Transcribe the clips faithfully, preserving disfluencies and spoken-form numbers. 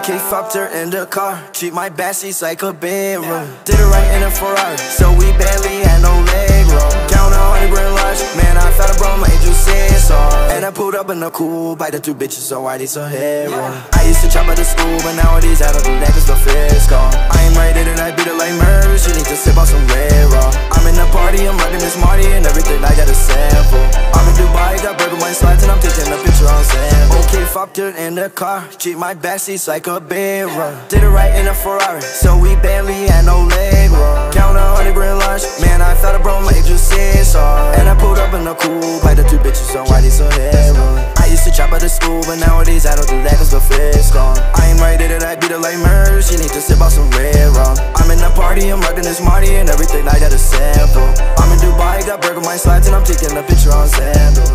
Okay, fucked her in the car. Treat my backseats like a bedroom. Did it right in a Ferrari, so we barely had no leg room. Count a hundred grand large, man, I thought a bro made you say sorry. And I pulled up in the cool, bite the two bitches, so I need some headroom. I used to chop at the school, but nowadays I don't do that cause the feds gone. I ain't right in it, I beat it like murder. She need to sip on some red raw. I'm in the party, I'm rocking this Marty and everything I got a sample. I'm in Dubai, got burger wine slides and I'm taking a picture on sample. Okay, fucked her in the car, treat my backseats like a bedroom. Did it right in a Ferrari, so we barely had no leg room. Count a hundred grand large, man, I thought a bro made you say sorry. And I pulled up in the cool, bite the two bitches, so I need some headroom. I used to chop at the school, but nowadays I don't do that cause the feds gone. I ain't right in it, I beat it like murder. She need to sip on some red rum. I'm in the party, I'm rocking this Marty and everything I got a sample. I'm in Dubai, got burger wine slides and I'm taking a picture on sandal.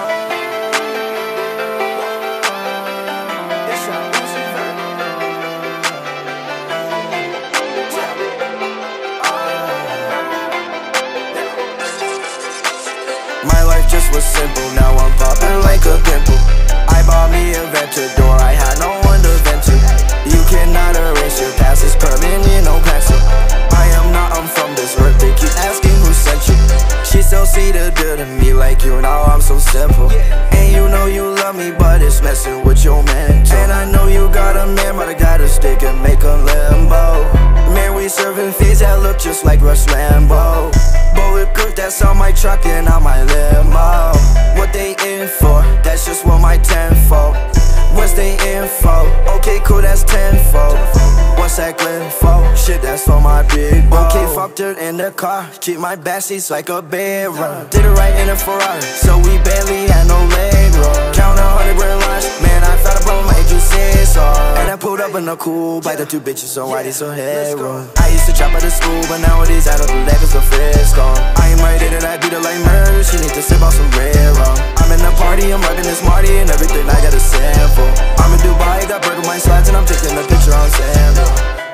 My life just was simple, now I'm popping like a pimple. I bought me a Ventador, I had no one to vent to. You cannot erase your past, it's permanent, no pencil. I am not, I'm from this earth, they keep asking who sent you. She still see the good in me like you, now I'm so simple. And you know you love me, but it's messing with your mental. And I know you got a man, but I got a stick and make a limbo. Man, we serving fees that look just like Russ Rambo. Bullet cook, that's on my truck and on my limo. What they in for? That's just what my tenfold. What's they info? Okay, cool, that's tenfold. What's that glint for? Shit, that's for my big bro. Okay, fucked her in the car, treat my backseats like a bedroom. Did it right in a Ferrari, so we barely had no leg room. Count a hundred grand large, man, I thought a bro made you say sorry. And I pulled up in the cool, bite the two bitches, so I need some headroom. I used to chop at the school, but nowadays I don't do that cause the feds gone. I ain't right in it, I beat it like murder. She need to sip on some red rum. I'm in the party, I'm rocking this Marty and everything I got a sample. I'm in Dubai, got burger wine slides and I'm taking a picture on sandal.